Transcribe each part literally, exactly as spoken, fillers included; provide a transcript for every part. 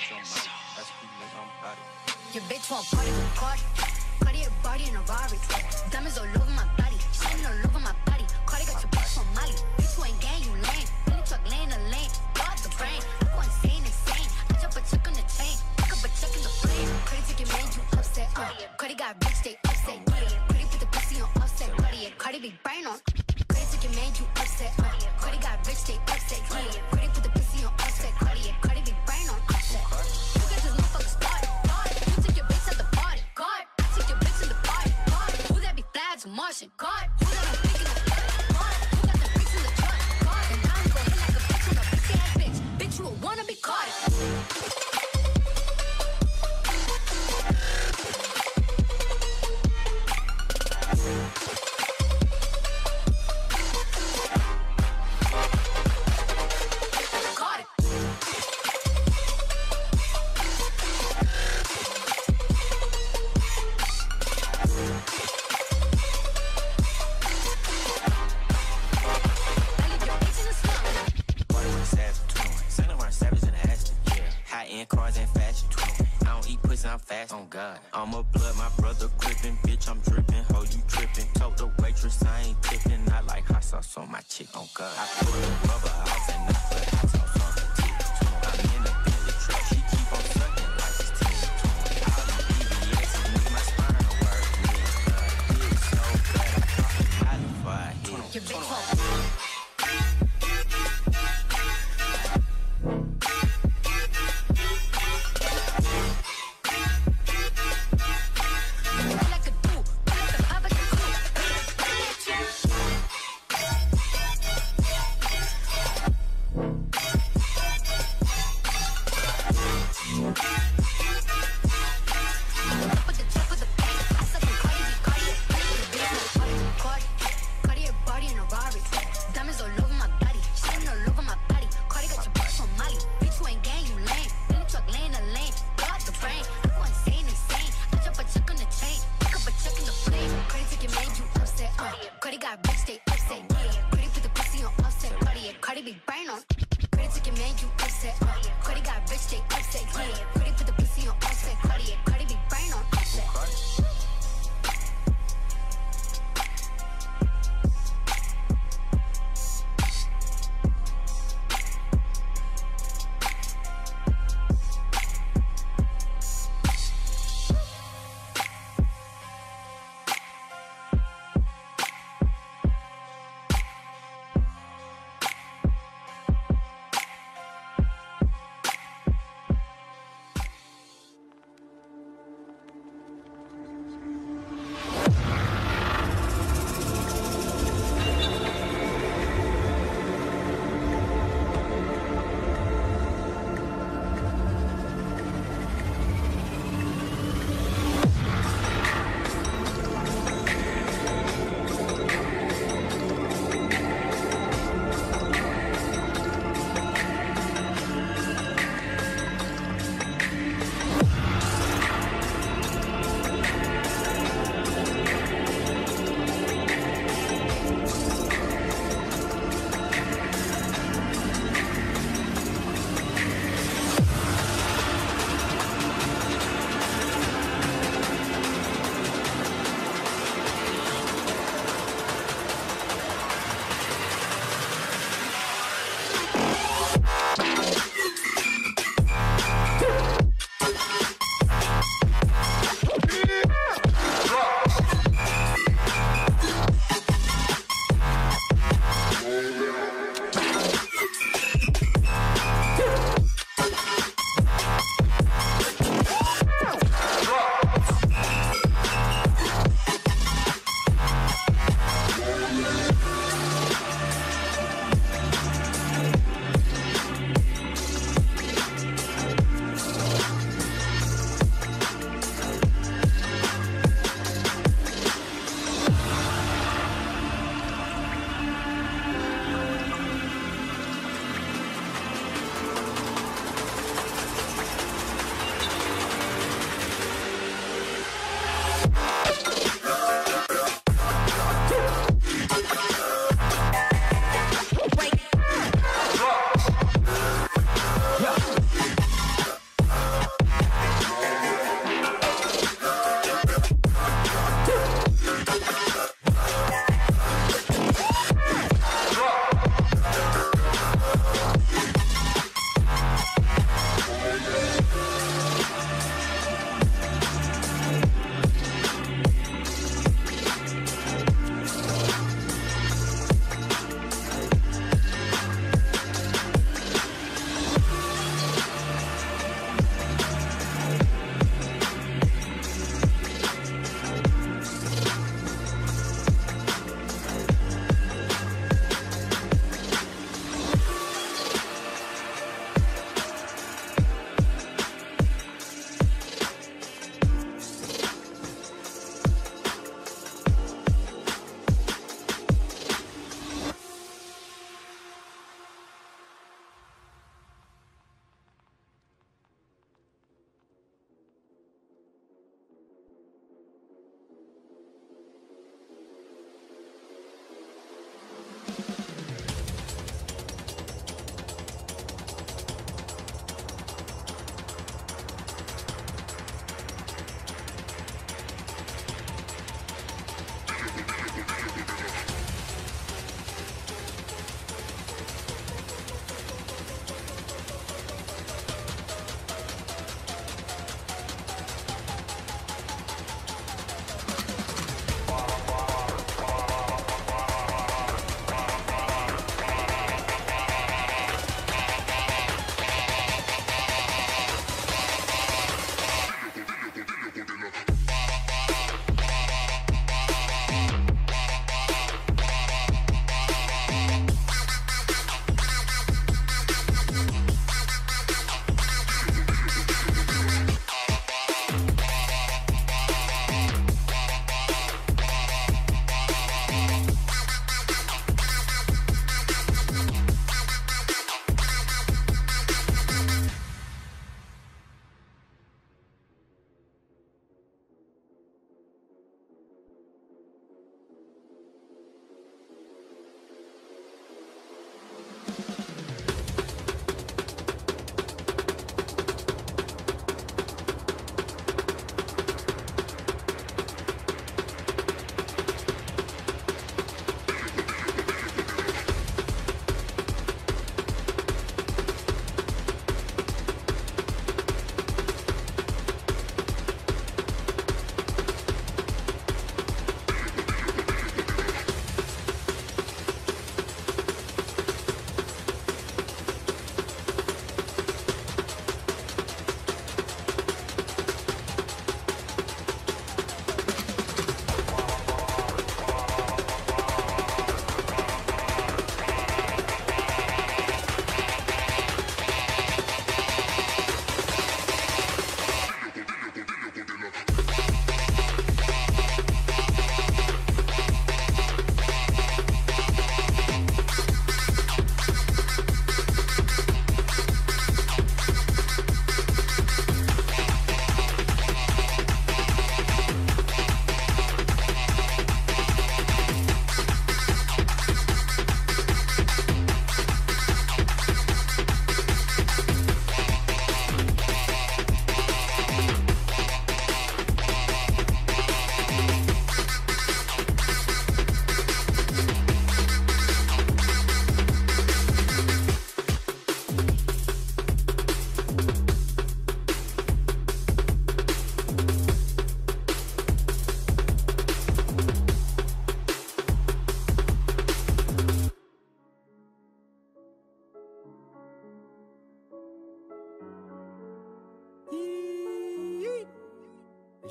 bitch on mic. That's who nigga, I'm about it. Your bitch won't party with Cardi. Cardi a body in a Rari. Diamonds all over my body. Shining all over my body. Cardi got your bitch from Molly. Bitch, you ain't gang, you lame. In the truck, lane to lane. Got the brain. I go insane, insane. I jump a check on the chain. Pick up a check in the frame. Cardi took your man, you upset. Uh. Cardi got rich, they upset. Yeah. Cardi put the pussy on offset. Cardi, yeah. Cardi be brain on. Cardi took your man, you upset. Uh. Cardi got rich, they upset. Yeah. Cardi put the pussy on offset. Cardi, yeah. Cardi be brain on offset. You got this motherfucker started. You took your bitch at the party. God, I took your bitch in the party. God, who that be fly as a Martian? God, who that be picking the blood? God, who got the bricks in the truck? God, and I'm gon' hit like a bitch on a bitch ass bitch. Bitch, you a wanna be caught. I'm fast on God. I'm a blood, my brother gripping. Bitch, I'm dripping. Ho, you tripping. Told the waitress I ain't tipping. I like hot sauce on my chick on God. I put a rubber off and I put hot sauce on her titties. I'm in a Bentley truck. She keep on sucking like it's ten. All these B B X's make my spine work. Yeah, it's so bad. I before I hit. Your bitch won't.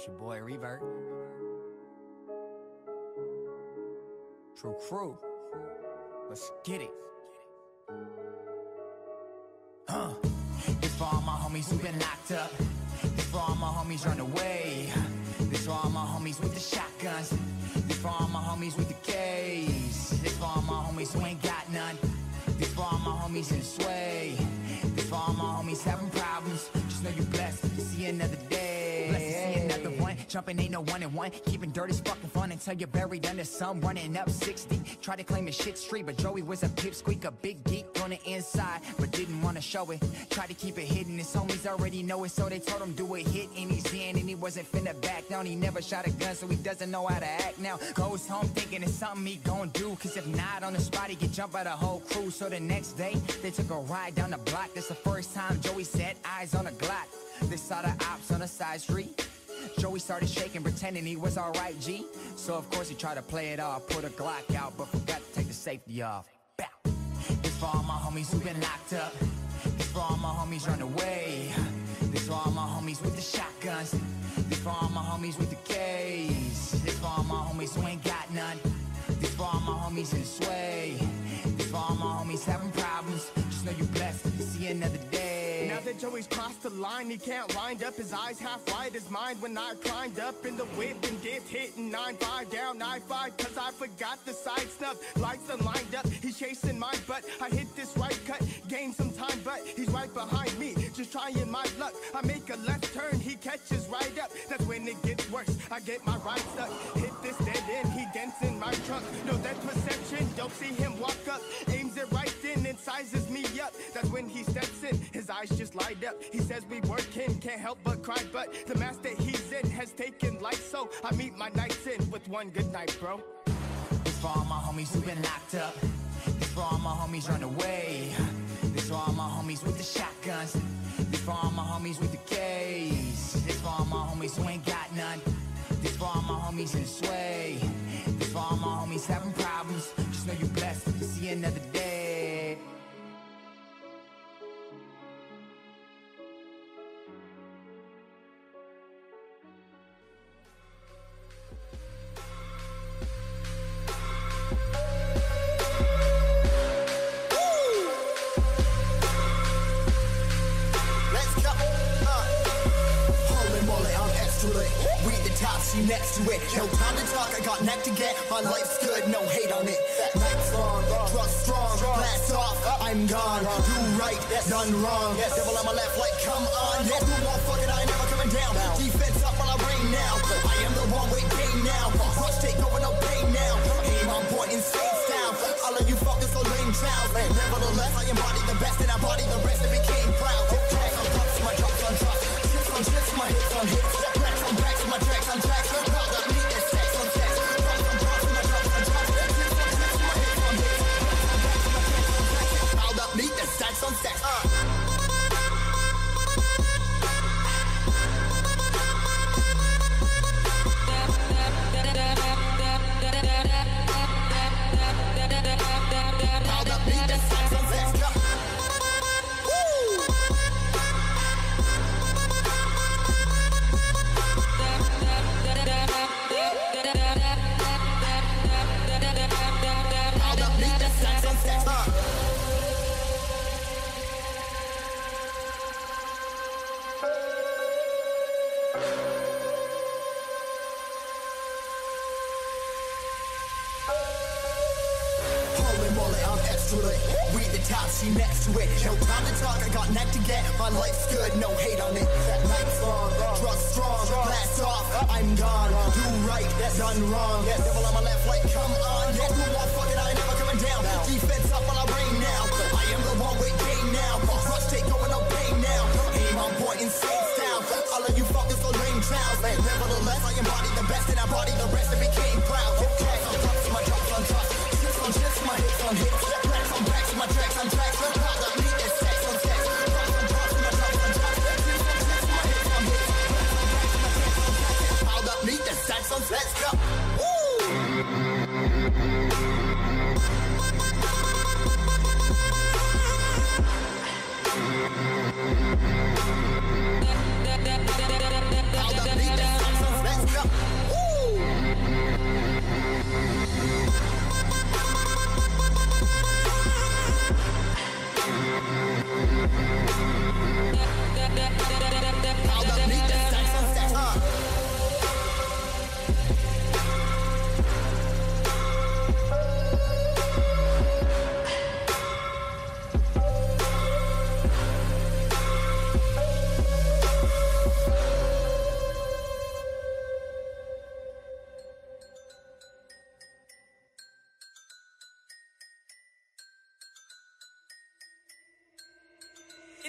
It's your boy Revert. True Crew. Let's get it. Huh. This for all my homies who been locked up. This for all my homies run away. This for all my homies with the shotguns. This for all my homies with the K's. This for all my homies who ain't got none. This for all my homies in sway. This for all my homies having problems. Just know you blessed to see another day. Blessed to see another one. Jumping ain't no one and one. Keeping dirt is fucking fun until you're buried under some. Running up sixty. Try to claim his shit street, but Joey was a pipsqueak, a big geek on the inside, but didn't want to show it. Tried to keep it hidden. His homies already know it, so they told him do a hit in his hand, and he wasn't finna back down. He never shot a gun, so he doesn't know how to act now. Goes home thinking it's something he gon' do, cause if not on the spot, he get jumped by the whole crew. So the next day, they took a ride down the block. That's the first time Joey set eyes on a Glock. They saw the ops on a side street. Joey started shaking, pretending he was alright, G. So of course he tried to play it off, put a Glock out, but forgot to take the safety off. Bow. This for all my homies who been locked up. This for all my homies run away. This for all my homies with the shotguns. This for all my homies with the K's. This for all my homies who ain't got none. This for all my homies in sway. This for all my homies having problems. Just know you blessed to see another day. Now that Joey's crossed the line, he can't wind up. His eyes half wide as mine when I climbed up in the whip and get hit in nine five down nine five, cause I forgot the side stuff. Lights unlined up, he's chasing mine, but I hit this right cut, gain some time, but he's right behind me, just trying my luck. I make a left turn, he catches right up. That's when it gets worse, I get my ride stuck. Hit this dead end, he dents in my trunk. No, that's perception, don't see him walk up. Aims it right in and sizes me up. That's when he steps in, his eyes just light up. He says we working, can't help but cry, but the mass that he's in has taken life, so I meet my nights in with one good night, bro. This for all my homies who been locked up. This for all my homies run away. This for all my homies with the shotguns. This for all my homies with the K's. This for all my homies who ain't got none. This for all my homies in sway. This for all my homies having problems. Just know you blessed to see another day. See next to it, no time to talk, I got neck to get. My life's good, no hate on it. Nights long, trust strong, blast off, I'm gone. Do right, done wrong. Devil on my left, like come on. Yes, do more fucking, I ain't never coming down. Defense up while I rain now. I am the one way game now. Rush take over, no pain now. Aim on point, insane style. All of you fuckers are lame trials. Nevertheless, I embody the best and I body the rest and became proud. Tracks on drops, my drops on drops. Chips on chips, my hits on hits. Tracks on tracks, my tracks on tracks. Proud of me, it's sex on sex. Drops on drops, my drops on drops. Chips on chips, my hits on hits. Proud of me, it's sex on sex. Uh. See next to it, no time to talk, I got neck to get. My life's good, no hate on it. Nights long, trust strong, blast off, I'm gone. Do right, done wrong. Devil on my left, like come on. Yes, do more fucking, I ain't never coming down. Defense up while I rain now. I am the one way game now. Rush take over, no pain now. Aim on point, insane style. All of you fuckers are lame trials. Nevertheless, I embody the best and I body the rest and became proud. Tracks on drops, my drops on drops. Chips on chips, my hits on hits. Tracks on tracks, my tracks on tracks. Proud of me, it's sex on sex. Drops on drops, my drops on drops. Chips on chips, my hits on hits. Proud of me, it's sex on sex. Go. Proud of me, it's sex on sex.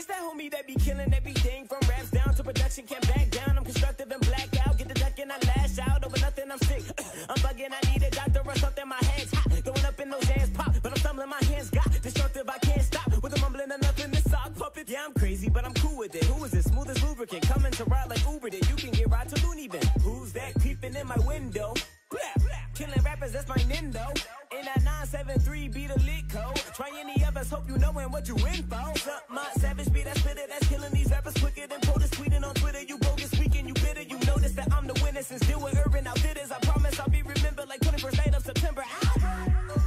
It's that homie that be killing everything from raps down to production, can't back down. I'm constructive and blacked out, get the duck and I lash out over nothing. I'm sick, I'm bugging, I need a doctor or something. My head's hot, going up in those hands pop, but I'm stumbling, my hands got destructive. I can't stop with the mumbling enough in this sock puppet. Yeah, I'm crazy, but I'm cool with it. Who is this? Smooth as lubricant, coming to ride like Uber did. You can get right to Looney Bin. Who's that creeping in my window? Killing rappers, that's my Nindo. In that nine seven three, be the lit code. Try any others, hope you knowin' what you in for. Suck my savage beat, that's spitter, that's killing these rappers quicker than POTUS tweeting on Twitter. You bogus weekend, you bitter. You notice that I'm the winner since still with Urban Outfitters. I promise I'll be remembered like twenty-first night of September. Ah!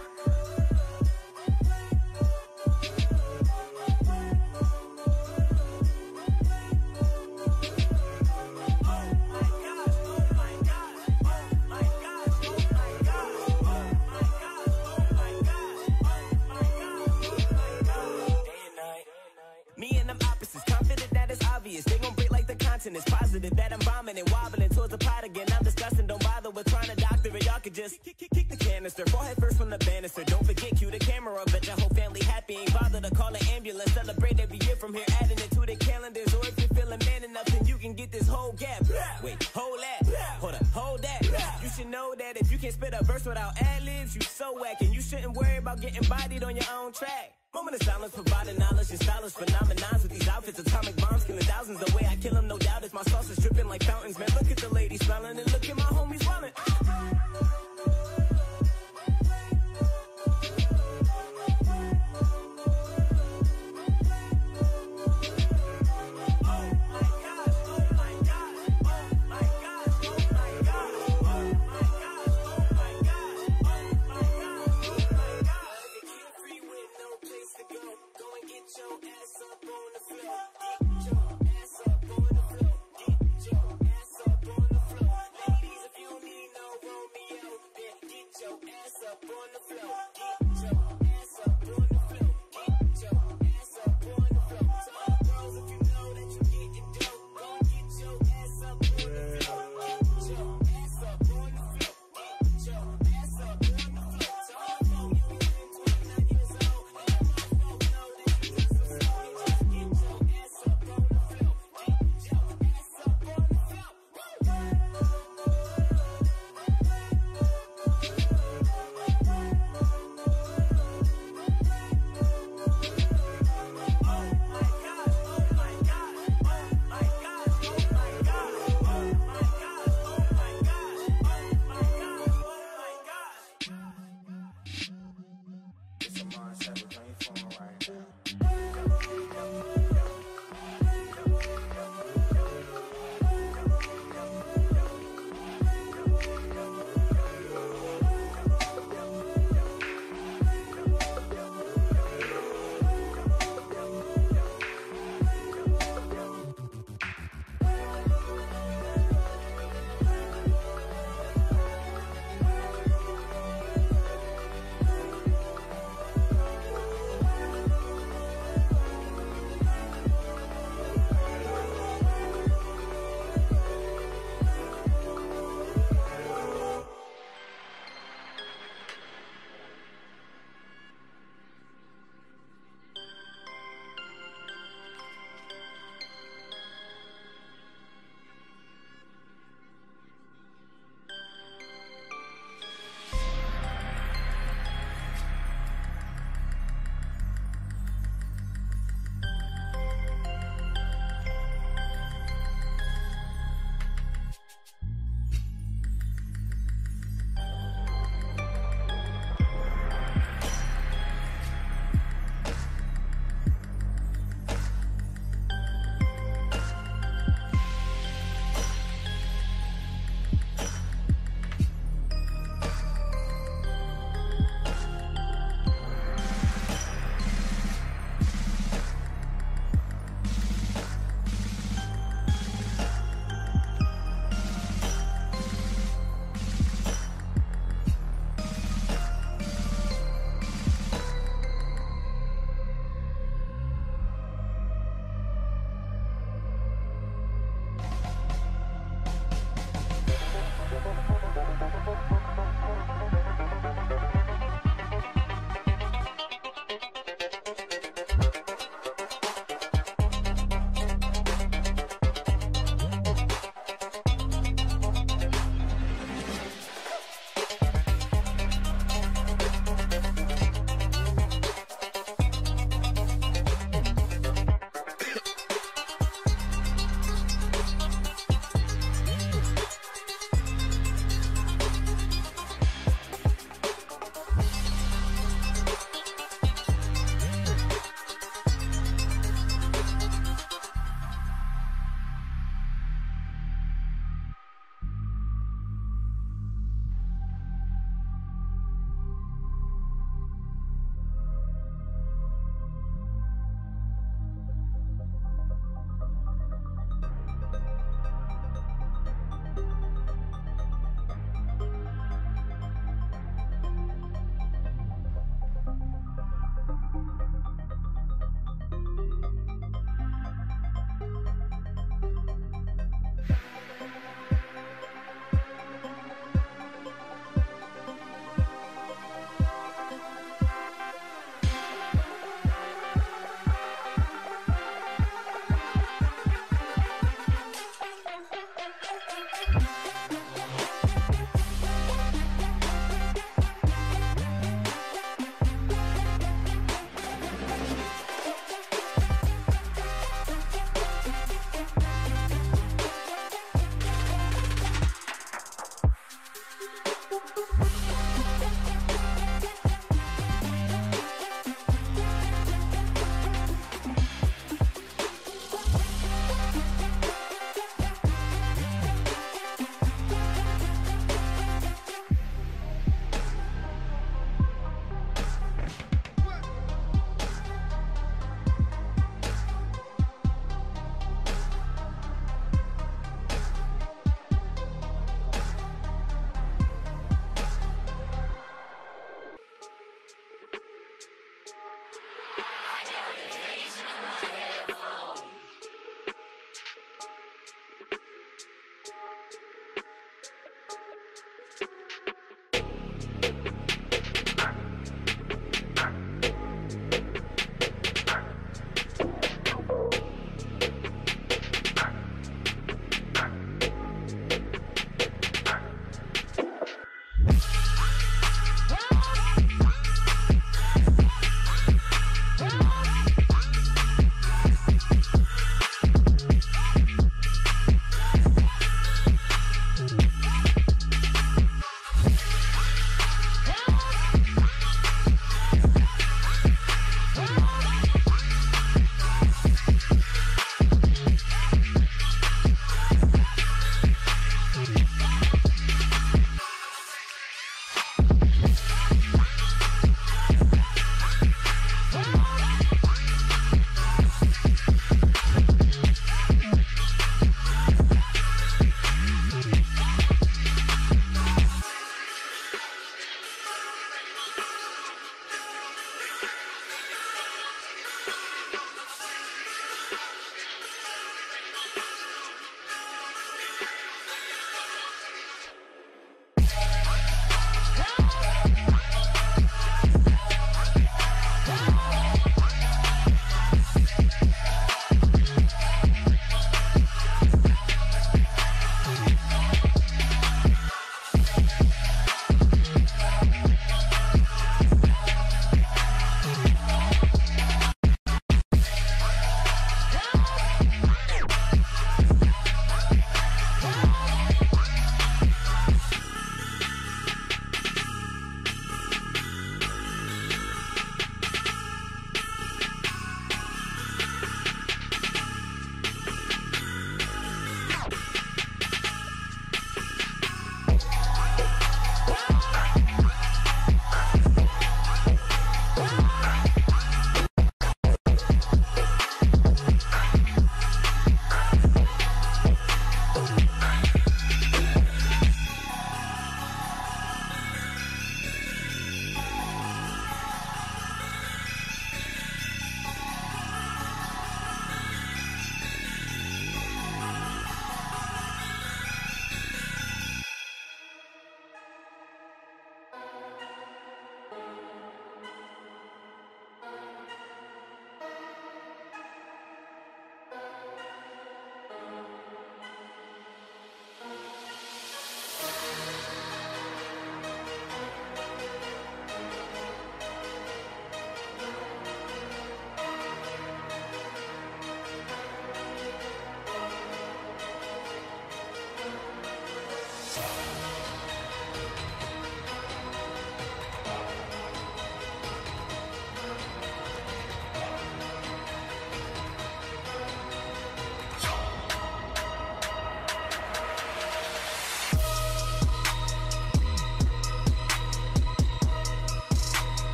They gon' break like the continents. Positive that I'm bombing and wobbling towards the pot again. I'm disgusting, don't bother with trying to doctor it. Y'all could just kick, kick, kick the canister. Forehead first from the banister. Don't forget, cue the camera. Bet your whole family happy. Ain't bother to call an ambulance. Celebrate every year from here, adding it to their calendars. Or if you're feeling man enough, then you can get this whole gap. Wait, hold that. Hold up, hold that. You should know that if you can't spit a verse without ad-libs, you so whack. And you shouldn't worry about getting bodied on your own track. Moment of silence, providing knowledge and stylish phenomenons with these outfits, atomic bombs, killing thousands. The way I kill them, no doubt, is my sauce is dripping like fountains. Man, look at the ladies smiling and look at my homies wildin'. Ladies, if you don't need no room.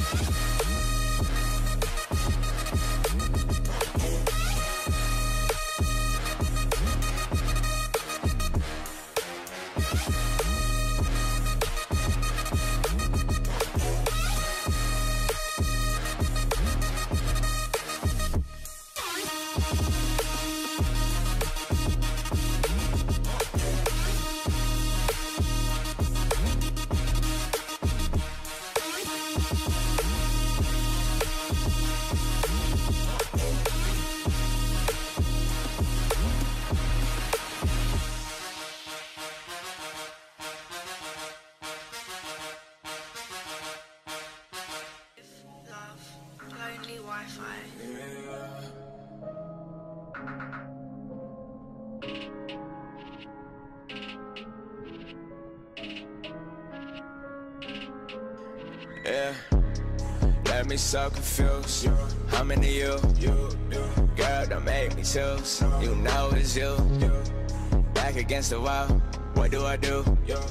Yeah, got me so confused. How many you? Girl, don't make me choose. You know it's you. Back against the wall, what do I do?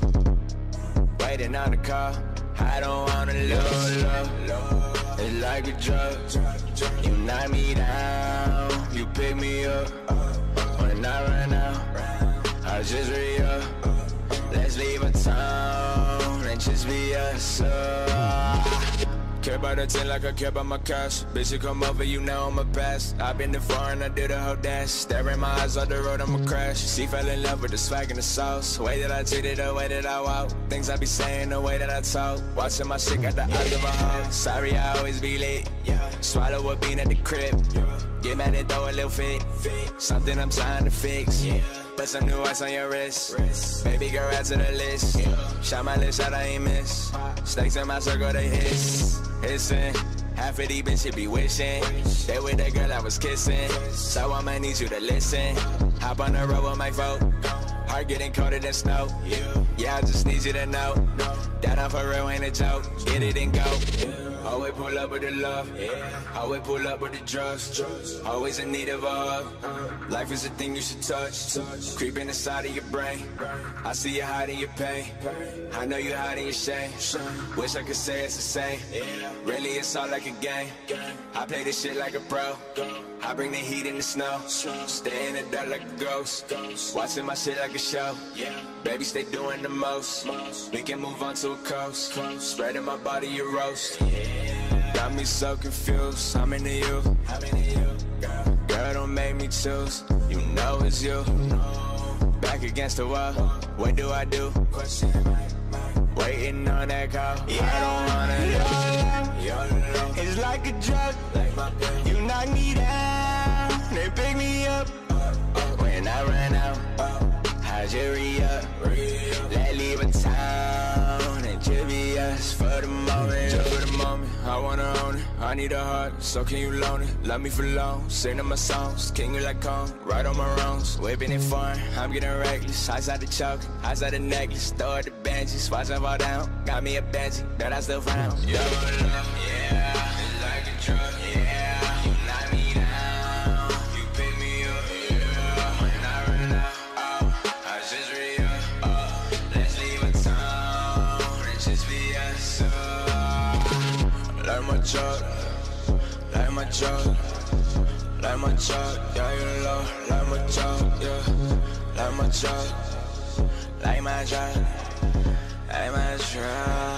Waiting on the call, I don't wanna lose. It's like a drug. You knock me down, you pick me up. When I run out, I'll just re-up. Let's leave a town and just be us. Uh. Care about the ten like I care about my cash. Bitch, you come over, you know I'm a pass. I been to foreign, I did a whole dash. Staring my eyes off the road, I'ma crash. She fell in love with the swag and the sauce. Way that I treat it, the way that I walk. Things I be saying, the way that I talk. Watching my shit, got the eyes of a hoe. Sorry, I always be late. Swallow a bean at the crib. Get mad and throw a little fit. Something I'm trying to fix. Put some new ice on your wrist. Baby girl, add to the list. Shot my list out, I ain't miss. Snakes in my circle, they hiss. Hissing. Half of these bitches be wishing they with that girl I was kissing. So I'ma need you to listen. Hop on the road with my vote. Heart getting colder than snow. Yeah, I just need you to know that I'm for real, ain't a joke. Get it and go. Always pull up with the love. Always pull up with the drugs. Always in need of a hug. Life is a thing you should touch. Creeping inside of your brain. I see you hiding your pain. I know you hiding your shame. Wish I could say it's the same. Really, it's all like a game. I play this shit like a pro. I bring the heat in the snow. Stay in the dark like a ghost. Watching my shit like a show. Baby, stay doing the most. We can move on to a coast. Spreading my body, you roast. Got me so confused. How many you? Girl, don't make me choose. You know it's you. Back against the wall. What do I do? Waiting on that call. I don't wanna lose. It's like a drug. You knock me down, they pick me up. When I run out, I just re-up. Let's leave a town and just be us for the moment. Just for the moment, I wanna own it. I need a heart, so can you loan it? Love me for long, singing my songs. King you like Kong, right on my wrongs. Whipping it fun, I'm getting reckless. Eyes out the choke, eyes out the necklace. Throw at the benches, watch them fall down. Got me a Benji, that I still found. Yo, love, yeah, it's like a drug, yeah. You knock me down, you pick me up, yeah. When I run out, oh, I just re-up, oh. Let's leave a town and just be us, oh. Like my truck, like my truck, like my truck, yeah, you know, like my truck, yeah, like my truck, like my truck, like my truck.